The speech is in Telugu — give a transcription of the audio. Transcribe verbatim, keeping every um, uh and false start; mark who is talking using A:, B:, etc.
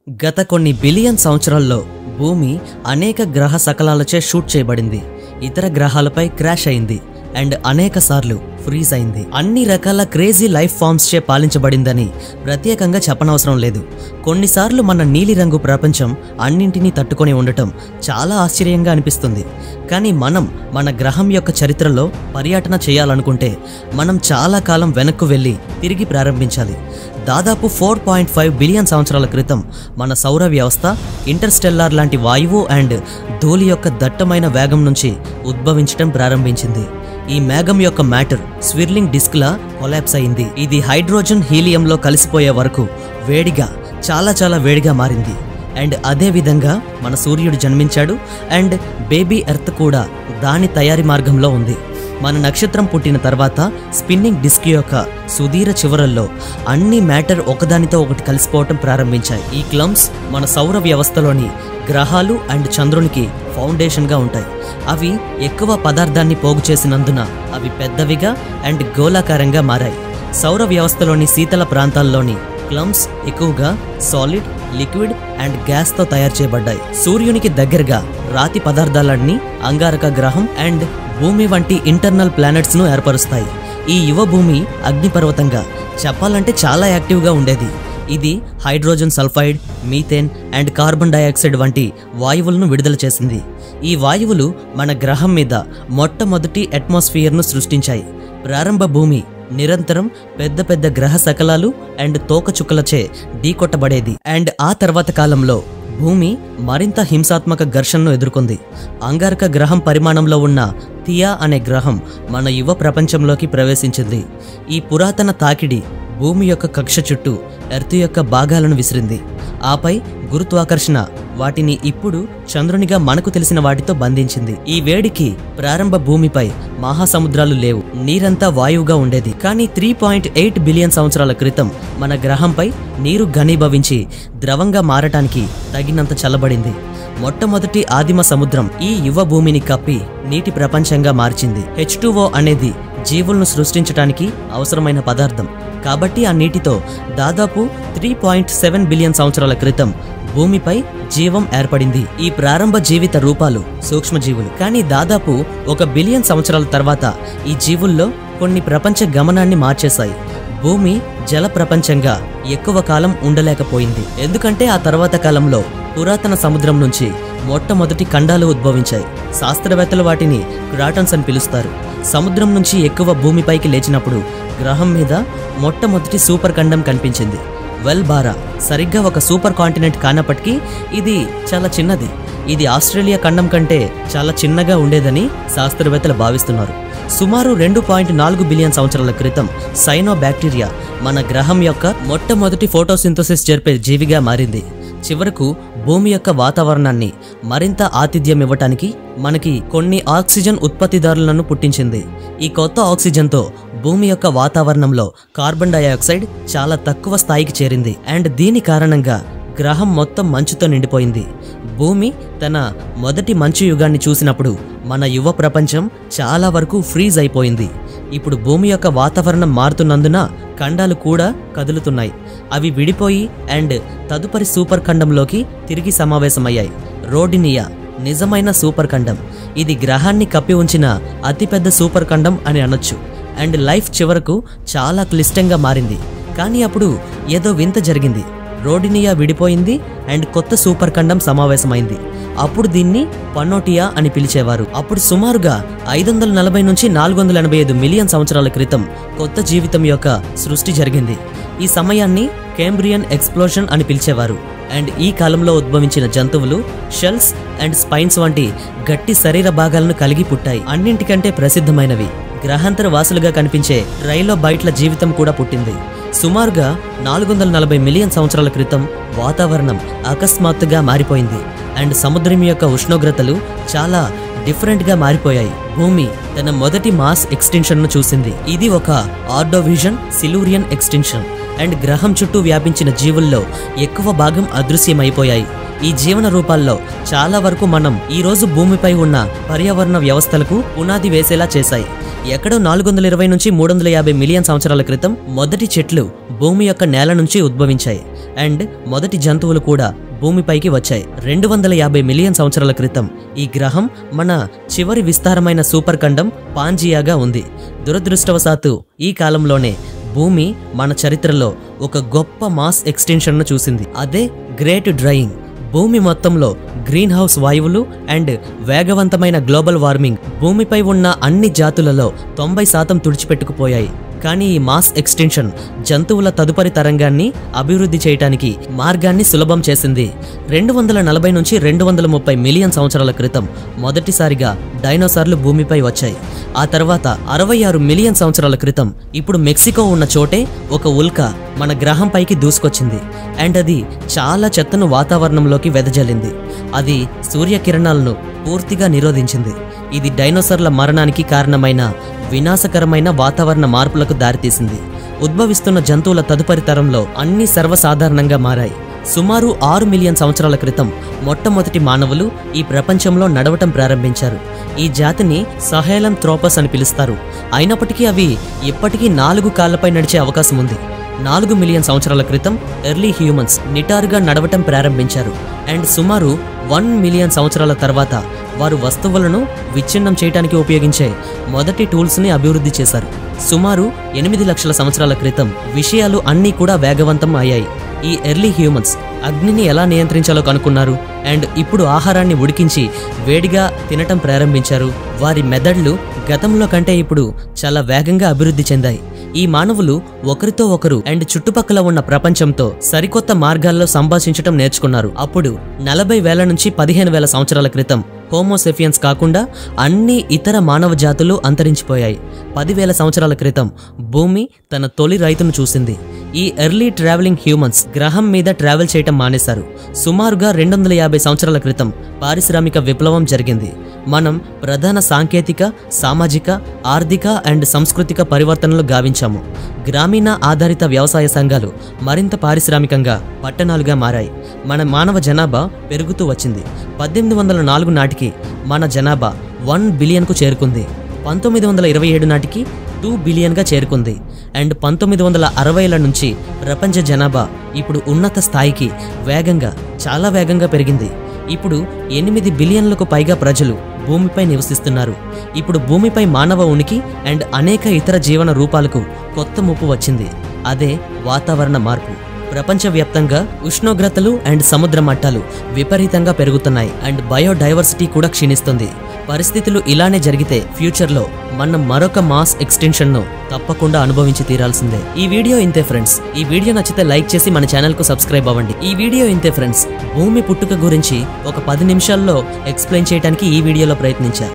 A: గత కొన్ని బిలియన్ సంవత్సరాల్లో భూమి అనేక గ్రహ శకలాలచే షూట్ చేయబడింది, ఇతర గ్రహాలపై క్రాష్ అయింది అండ్ అనేక సార్లు ఫ్రీజ్ అయింది. అన్ని రకాల క్రేజీ లైఫ్ ఫామ్స్ చే పాలించబడిందని ప్రత్యేకంగా చెప్పనవసరం లేదు. కొన్నిసార్లు మన నీలిరంగు ప్రపంచం అన్నింటినీ తట్టుకొని ఉండటం చాలా ఆశ్చర్యంగా అనిపిస్తుంది. కానీ మనం మన గ్రహం యొక్క చరిత్రలో పర్యటన చేయాలనుకుంటే మనం చాలా కాలం వెనక్కు వెళ్ళి తిరిగి ప్రారంభించాలి. దాదాపు ఫోర్ పాయింట్ ఫైవ్ బిలియన్ సంవత్సరాల క్రితం మన సౌర వ్యవస్థ ఇంటర్స్టెల్లార్ లాంటి వాయువు అండ్ ధూళి యొక్క దట్టమైన వేగం నుంచి ఉద్భవించడం ప్రారంభించింది. ఈ మేఘం యొక్క మ్యాటర్ స్విర్లింగ్ డిస్క్ లా కొలాప్స్ అయింది. ఇది హైడ్రోజన్ హీలియంలో కలిసిపోయే వరకు వేడిగా చాలా చాలా వేడిగా మారింది. అండ్ అదే విధంగా మన సూర్యుడు జన్మించాడు అండ్ బేబీ ఎర్త్ కూడా దాని తయారీ మార్గంలో ఉంది. మన నక్షత్రం పుట్టిన తర్వాత స్పిన్నింగ్ డిస్క్ యొక్క సుదీర చివరల్లో అన్ని మ్యాటర్ ఒకదానితో ఒకటి కలిసిపోవటం ప్రారంభించాయి. ఈ క్లమ్స్ మన సౌర వ్యవస్థలోని గ్రహాలు అండ్ చంద్రునికి ఫౌండేషన్గా ఉంటాయి. అవి ఎక్కువ పదార్థాన్ని పోగు చేసినందున అవి పెద్దవిగా అండ్ గోళాకారంగా మారాయి. సౌర వ్యవస్థలోని శీతల ప్రాంతాల్లోని క్లమ్స్ ఎక్కువగా సాలిడ్, లిక్విడ్ అండ్ గ్యాస్తో తయారు చేయబడ్డాయి. సూర్యునికి దగ్గరగా రాతి పదార్థాలన్నీ అంగారక గ్రహం అండ్ భూమి వంటి ఇంటర్నల్ ప్లానెట్స్ ను ఏర్పరుస్తాయి. ఈ యువ భూమి అగ్నిపర్వతంగా చెప్పాలంటే చాలా యాక్టివ్గా ఉండేది. ఇది hydrogen sulphide, methane and carbon dioxide వంటి వాయువులను విడుదల చేసింది. ఈ వాయువులు మన గ్రహం మీద మొట్టమొదటి అట్మాస్ఫియర్ను సృష్టించాయి. ప్రారంభ భూమి నిరంతరం పెద్ద పెద్ద గ్రహ శకలాలు అండ్ తోకచుక్కలచే ఢీకొట్టబడేది. అండ్ ఆ తర్వాత కాలంలో భూమి మరింత హింసాత్మక ఘర్షణను ఎదుర్కొంది. అంగారక గ్రహం పరిమాణంలో ఉన్న థియా అనే గ్రహం మన యువ ప్రపంచంలోకి ప్రవేశించింది. ఈ పురాతన తాకిడి భూమి యొక్క కక్ష చుట్టూ ఎర్త్ యొక్క భాగాలను విసిరింది. ఆపై గురుత్వాకర్షణ వాటిని ఇప్పుడు చంద్రునిగా మనకు తెలిసిన వాటితో బంధించింది. ఈ వేడికి ప్రారంభ భూమిపై మహాసముద్రాలు లేవు, నీరంతా వాయువుగా ఉండేది. కానీ త్రీ పాయింట్ ఎయిట్ బిలియన్ సంవత్సరాల క్రితం మన గ్రహంపై నీరు ఘనీభవించి ద్రవంగా మారటానికి తగినంత చల్లబడింది. మొట్టమొదటి ఆదిమ సముద్రం ఈ యువ భూమిని కప్పి నీటి ప్రపంచంగా మార్చింది. హెచ్ టూ ఓ అనేది జీవులను సృష్టించటానికి అవసరమైన పదార్థం. కాబట్టి ఆ నీటితో దాదాపు త్రీ పాయింట్ సెవెన్ బిలియన్ సంవత్సరాల క్రితం భూమిపై జీవం ఏర్పడింది. ఈ ప్రారంభ జీవిత రూపాలు సూక్ష్మజీవులు. కానీ దాదాపు ఒక బిలియన్ సంవత్సరాల తర్వాత ఈ జీవుల్లో కొన్ని ప్రపంచ గమనాన్ని మార్చేశాయి. భూమి జల ప్రపంచంగా ఎక్కువ కాలం ఉండలేకపోయింది. ఎందుకంటే ఆ తర్వాత కాలంలో పురాతన సముద్రం నుంచి మొట్టమొదటి ఖండాలు ఉద్భవించాయి. శాస్త్రవేత్తలు వాటిని క్రాటన్స్ అని పిలుస్తారు. సముద్రం నుంచి ఎక్కువ భూమిపైకి లేచినప్పుడు గ్రహం మీద మొట్టమొదటి సూపర్ ఖండం కనిపించింది. వెల్ బారా సరిగ్గా ఒక సూపర్ కాంటినెంట్ కానప్పటికీ ఇది చాలా చిన్నది. ఇది ఆస్ట్రేలియా ఖండం కంటే చాలా చిన్నగా ఉండేదని శాస్త్రవేత్తలు భావిస్తున్నారు. సుమారు రెండు పాయింట్ నాలుగు బిలియన్ సంవత్సరాల క్రితం సైనో బ్యాక్టీరియా మన గ్రహం యొక్క మొట్టమొదటి ఫోటోసింథసిస్ జరిపే జీవిగా మారింది. చివరకు భూమి యొక్క వాతావరణాన్ని మరింత ఆతిథ్యం ఇవ్వటానికి మనకి కొన్ని ఆక్సిజన్ ఉత్పత్తిదారులను పుట్టించింది. ఈ కొత్త ఆక్సిజన్తో భూమి యొక్క వాతావరణంలో కార్బన్ డయాక్సైడ్ చాలా తక్కువ స్థాయికి చేరింది. అండ్ దీని కారణంగా గ్రహం మొత్తం మంచుతో నిండిపోయింది. భూమి తన మొదటి మంచు యుగాన్ని చూసినప్పుడు మన యువ ప్రపంచం చాలా వరకు ఫ్రీజ్ అయిపోయింది. ఇప్పుడు భూమి యొక్క వాతావరణం మారుతున్నందున ఖండాలు కూడా కదులుతున్నాయి. అవి విడిపోయి అండ్ తదుపరి సూపర్ ఖండంలోకి తిరిగి సమావేశమయ్యాయి. రోడినియా నిజమైన సూపర్ ఖండం. ఇది గ్రహాన్ని కప్పి ఉంచిన అతిపెద్ద సూపర్ ఖండం అని అనొచ్చు. అండ్ లైఫ్ చివరకు చాలా క్లిష్టంగా మారింది. కానీ అప్పుడు ఏదో వింత జరిగింది. రోడినియా విడిపోయింది అండ్ కొత్త సూపర్ ఖండం సమావేశమైంది. అప్పుడు దీన్ని పన్నోటియా అని పిలిచేవారు. అప్పుడు సుమారుగా ఐదు వందల నలభై నుంచి నాలుగు వందల ఎనభై ఐదు మిలియన్ సంవత్సరాల క్రితం కొత్త జీవితం యొక్క సృష్టి జరిగింది. ఈ సమయాన్ని కేంబ్రియన్ ఎక్స్ప్లోషన్ అని పిలిచేవారు. అండ్ ఈ కాలంలో ఉద్భవించిన జంతువులు షెల్స్ అండ్ స్పైన్స్ వంటి గట్టి శరీర భాగాలను కలిగి పుట్టాయి. అన్నింటికంటే ప్రసిద్ధమైనవి గ్రహాంతర వాసులుగా కనిపించే ట్రైలోబైట్ల జీవితం కూడా పుట్టింది. సుమారుగా నాలుగు వందల నలభై మిలియన్ సంవత్సరాల క్రితం వాతావరణం అకస్మాత్తుగా మారిపోయింది అండ్ సముద్రం యొక్క ఉష్ణోగ్రతలు చాలా డిఫరెంట్గా మారిపోయాయి. భూమి తన మొదటి మాస్ ఎక్స్టెన్షన్ ను చూసింది. ఇది ఒక ఆర్డోవిజన్ సిలూరియన్ ఎక్స్టెన్షన్. అండ్ గ్రహం చుట్టూ వ్యాపించిన జీవుల్లో ఎక్కువ భాగం అదృశ్యమైపోయాయి. ఈ జీవన రూపాల్లో చాలా వరకు మనం ఈ రోజు భూమిపై ఉన్న పర్యావరణ వ్యవస్థలకు పునాది వేసేలా చేశాయి. ఎక్కడో నాలుగు వందల ఇరవై నుంచి మూడు వందల యాభై మిలియన్ సంవత్సరాల క్రితం మొదటి చెట్లు భూమి యొక్క నేల నుంచి ఉద్భవించాయి అండ్ మొదటి జంతువులు కూడా భూమిపైకి వచ్చాయి. రెండు వందల యాభై మిలియన్ సంవత్సరాల క్రితం ఈ గ్రహం మన చివరి విస్తారమైన సూపర్ ఖండం పాంజియాగా ఉంది. దురదృష్టవశాత్తు ఈ కాలంలోనే భూమి మన చరిత్రలో ఒక గొప్ప మాస్ ఎక్స్టెన్షన్ను చూసింది. అదే గ్రేట్ డ్రైయింగ్. భూమి మొత్తంలో గ్రీన్ హౌస్ వాయువులు అండ్ వేగవంతమైన గ్లోబల్ వార్మింగ్ భూమిపై ఉన్న అన్ని జాతులలో తొంభై శాతం తుడిచిపెట్టుకుపోయాయి. కానీ ఈ మాస్ ఎక్స్టెన్షన్ జంతువుల తదుపరి తరంగాన్ని అభివృద్ధి చేయడానికి మార్గాన్ని సులభం చేసింది. రెండు వందల నలభై నుంచి రెండు వందల ముప్పై మిలియన్ సంవత్సరాల క్రితం మొదటిసారిగా డైనోసార్లు భూమిపై వచ్చాయి. ఆ తర్వాత అరవై ఆరు మిలియన్ సంవత్సరాల క్రితం ఇప్పుడు మెక్సికో ఉన్న చోటే ఒక ఉల్క మన గ్రహంపైకి దూసుకొచ్చింది అండ్ అది చాలా చెత్తను వాతావరణంలోకి వెదజల్లింది. అది సూర్యకిరణాలను పూర్తిగా నిరోధించింది. ఇది డైనోసార్ల మరణానికి కారణమైన వినాశకరమైన వాతావరణ మార్పులకు దారితీసింది. ఉద్భవిస్తున్న జంతువుల తదుపరి తరంలో అన్ని సర్వసాధారణంగా మారాయి. సుమారు ఆరు మిలియన్ సంవత్సరాల క్రితం మొట్టమొదటి మానవులు ఈ ప్రపంచంలో నడవటం ప్రారంభించారు. ఈ జాతిని సహేలం థ్రోపస్ అని పిలుస్తారు. అయినప్పటికీ అవి ఇప్పటికీ నాలుగు కాళ్లపై నడిచే అవకాశం ఉంది. నాలుగు మిలియన్ సంవత్సరాల క్రితం ఎర్లీ హ్యూమన్స్ నిటారుగా నడవటం ప్రారంభించారు అండ్ సుమారు వన్ మిలియన్ సంవత్సరాల తర్వాత వారు వస్తువులను విచ్ఛిన్నం చేయడానికి ఉపయోగించే మొదటి టూల్స్ని అభివృద్ధి చేశారు. సుమారు ఎనిమిది లక్షల సంవత్సరాల క్రితం విషయాలు అన్నీ కూడా వేగవంతం అయ్యాయి. ఈ ఎర్లీ హ్యూమన్స్ అగ్నిని ఎలా నియంత్రించాలో కనుక్కున్నారు అండ్ ఇప్పుడు ఆహారాన్ని ఉడికించి వేడిగా తినటం ప్రారంభించారు. వారి మెదడులు గతంలో కంటే ఇప్పుడు చాలా వేగంగా అభివృద్ధి చెందాయి. ఈ మానవులు ఒకరితో ఒకరు అండ్ చుట్టుపక్కల ఉన్న ప్రపంచంతో సరికొత్త మార్గాల్లో సంభాషించటం నేర్చుకున్నారు. అప్పుడు నలభై వేల నుంచి పదిహేను వేల సంవత్సరాల క్రితం హోమోసెఫియన్స్ కాకుండా అన్ని ఇతర మానవ జాతులు అంతరించిపోయాయి. పదివేల సంవత్సరాల క్రితం భూమి తన తొలి రైతును చూసింది. ఈ ఎర్లీ ట్రావెలింగ్ హ్యూమన్స్ గ్రహం మీద ట్రావెల్ చేయటం మానేశారు. సుమారుగా రెండు వందల యాభై సంవత్సరాల క్రితం పారిశ్రామిక విప్లవం జరిగింది. మనం ప్రధాన సాంకేతిక, సామాజిక, ఆర్థిక అండ్ సాంస్కృతిక పరివర్తనలు గావించాము. గ్రామీణ ఆధారిత వ్యవసాయ సంఘాలు మరింత పారిశ్రామికంగా పట్టణాలుగా మారాయి. మన మానవ జనాభా పెరుగుతూ వచ్చింది. పద్దెనిమిది వందల నాలుగు నాటికి మన జనాభా వన్ బిలియన్కు చేరుకుంది. పంతొమ్మిది వందల ఇరవై ఏడు నాటికి టూ బిలియన్గా చేరుకుంది అండ్ పంతొమ్మిది వందల అరవైల నుంచి ప్రపంచ జనాభా ఇప్పుడు ఉన్నత స్థాయికి వేగంగా చాలా వేగంగా పెరిగింది. ఇప్పుడు ఎనిమిది బిలియన్లకు పైగా ప్రజలు భూమిపై నివసిస్తున్నారు. ఇప్పుడు భూమిపై మానవ ఉనికి అండ్ అనేక ఇతర జీవన రూపాలకు కొత్త ముప్పు వచ్చింది. అదే వాతావరణ మార్పు. ప్రపంచవ్యాప్తంగా ఉష్ణోగ్రతలు అండ్ సముద్ర మట్టాలు విపరీతంగా పెరుగుతున్నాయి అండ్ బయోడైవర్సిటీ కూడా క్షీణిస్తుంది. పరిస్థితులు ఇలానే జరిగితే ఫ్యూచర్లో మనం మరొక మాస్ ఎక్స్టెన్షన్ను తప్పకుండా అనుభవించి తీరాల్సిందే. ఈ వీడియో ఇంతే ఫ్రెండ్స్. ఈ వీడియో నచ్చితే లైక్ చేసి మన ఛానల్కు సబ్స్క్రైబ్ అవ్వండి. ఈ వీడియో ఇంతే ఫ్రెండ్స్. భూమి పుట్టుక గురించి ఒక పది నిమిషాల్లో ఎక్స్ప్లెయిన్ చేయడానికి ఈ వీడియోలో ప్రయత్నించా.